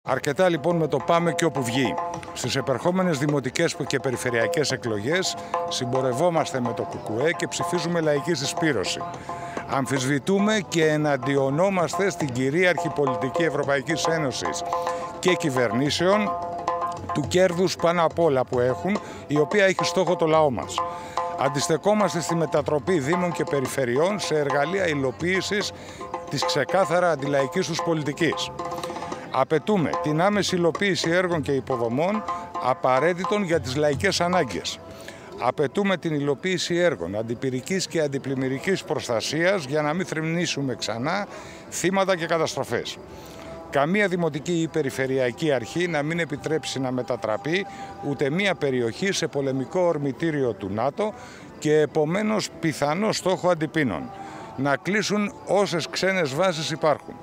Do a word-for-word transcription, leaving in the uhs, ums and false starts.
Αρκετά λοιπόν με το πάμε και όπου βγει. Στις επερχόμενες δημοτικές και περιφερειακές εκλογές συμπορευόμαστε με το ΚΚΕ και ψηφίζουμε λαϊκή συσπήρωση. Αμφισβητούμε και εναντιονόμαστε στην κυρίαρχη πολιτική Ευρωπαϊκής Ένωσης και κυβερνήσεων του κέρδους πάνω απ' όλα που έχουν, η οποία έχει στόχο το λαό μας. Αντιστεκόμαστε στη μετατροπή δήμων και περιφερειών σε εργαλεία υλοποίησης της ξεκάθαρα αντιλαϊκής τους πολιτικής. Απαιτούμε την άμεση υλοποίηση έργων και υποδομών απαραίτητων για τις λαϊκές ανάγκες. Απαιτούμε την υλοποίηση έργων αντιπυρικής και αντιπλημμυρικής προστασίας για να μην θρηνήσουμε ξανά θύματα και καταστροφές. Καμία δημοτική ή περιφερειακή αρχή να μην επιτρέψει να μετατραπεί ούτε μία περιοχή σε πολεμικό ορμητήριο του ΝΑΤΟ και επομένως πιθανό στόχο αντιπίνων. Να κλείσουν όσες ξένες βάσεις υπάρχουν.